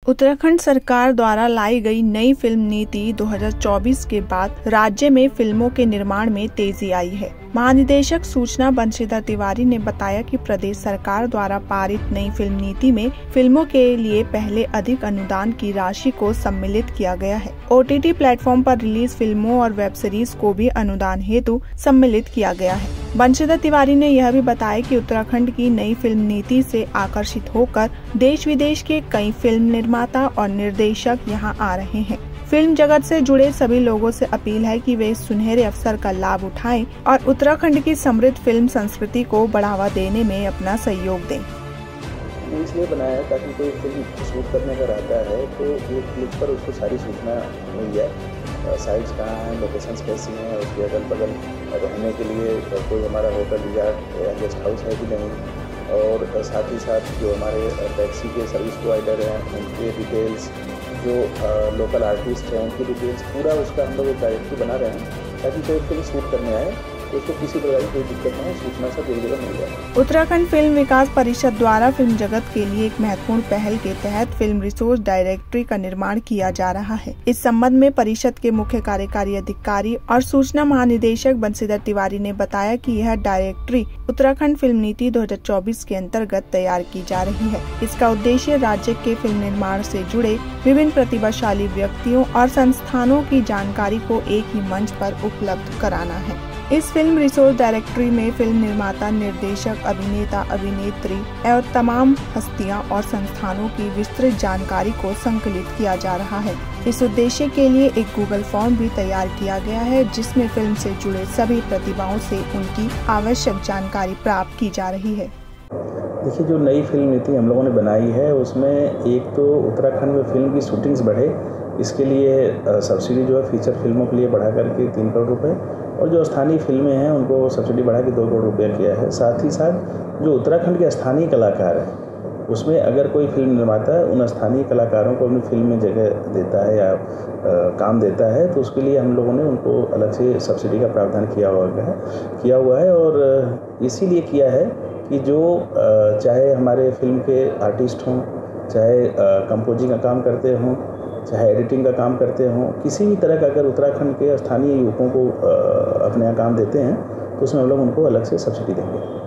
उत्तराखंड सरकार द्वारा लाई गई नई फिल्म नीति 2024 के बाद राज्य में फिल्मों के निर्माण में तेजी आई है। महानिदेशक सूचना बंशीधर तिवारी ने बताया कि प्रदेश सरकार द्वारा पारित नई फिल्म नीति में फिल्मों के लिए पहले अधिक अनुदान की राशि को सम्मिलित किया गया है। OTT प्लेटफॉर्म पर रिलीज फिल्मों और वेब सीरीज को भी अनुदान हेतु सम्मिलित किया गया है। बंशीधर तिवारी ने यह भी बताया कि उत्तराखंड की नई फिल्म नीति से आकर्षित होकर देश विदेश के कई फिल्म निर्माता और निर्देशक यहां आ रहे हैं। फिल्म जगत से जुड़े सभी लोगों से अपील है कि वे इस सुनहरे अवसर का लाभ उठाएं और उत्तराखंड की समृद्ध फिल्म संस्कृति को बढ़ावा देने में अपना सहयोग दें। इसलिए बनाया ताकि कोई फिल्म शूट करने का रहता है तो एक क्लिक पर उसको सारी सूचना मिल जाए। साइट्स कहाँ हैं, लोकेशंस कैसी हैं, उसके अगल बगल रहने के लिए कोई हमारा होटल रिजॉर्ट या गेस्ट हाउस है कि नहीं, और साथ ही साथ जो हमारे टैक्सी के सर्विस प्रोवाइडर हैं उनके डिटेल्स, जो लोकल आर्टिस्ट हैं उनकी डिटेल्स, पूरा उसका हम लोग एक डायरेक्टरी बना रहे हैं ताकि कोई फिल्म शूट करने आए तो उसको किसी प्रकार की कोई दिक्कत ना हो, सूचना सब एक जगह मिल जाए। उत्तराखंड फिल्म विकास परिषद द्वारा फिल्म जगत के लिए एक महत्वपूर्ण पहल के तहत फिल्म रिसोर्स डायरेक्टरी का निर्माण किया जा रहा है। इस संबंध में परिषद के मुख्य कार्यकारी अधिकारी और सूचना महानिदेशक बंशीधर तिवारी ने बताया कि यह डायरेक्टरी उत्तराखंड फिल्म नीति 2024 के अंतर्गत तैयार की जा रही है। इसका उद्देश्य राज्य के फिल्म निर्माण से जुड़े विभिन्न प्रतिभाशाली व्यक्तियों और संस्थानों की जानकारी को एक ही मंच पर उपलब्ध कराना है। इस फिल्म रिसोर्स डायरेक्टरी में फिल्म निर्माता, निर्देशक, अभिनेता, अभिनेत्री और तमाम हस्तियां और संस्थानों की विस्तृत जानकारी को संकलित किया जा रहा है। इस उद्देश्य के लिए एक गूगल फॉर्म भी तैयार किया गया है जिसमें फिल्म से जुड़े सभी प्रतिभाओं से उनकी आवश्यक जानकारी प्राप्त की जा रही है। देखिए, जो नई फिल्म नीति हम लोगों ने बनाई है उसमें एक तो उत्तराखंड में फिल्म की शूटिंग्स बढ़े, इसके लिए सब्सिडी जो है फीचर फिल्मों के लिए बढ़ा करके 3 करोड़ रुपए, और जो स्थानीय फिल्में हैं उनको सब्सिडी बढ़ा के 2 करोड़ रुपया किया है। साथ ही साथ जो उत्तराखंड के स्थानीय कलाकार हैं उसमें अगर कोई फिल्म निर्माता है उन स्थानीय कलाकारों को अपनी फिल्म में जगह देता है या काम देता है तो उसके लिए हम लोगों ने उनको अलग से सब्सिडी का प्रावधान किया हुआ है। और इसीलिए किया है कि जो चाहे हमारे फिल्म के आर्टिस्ट हों, चाहे कंपोजिंग का काम करते हों, चाहे एडिटिंग का काम करते हों, किसी भी तरह का अगर उत्तराखंड के स्थानीय युवकों को अपने यहाँ काम देते हैं तो उसमें हम लोग उनको अलग से सब्सिडी देंगे।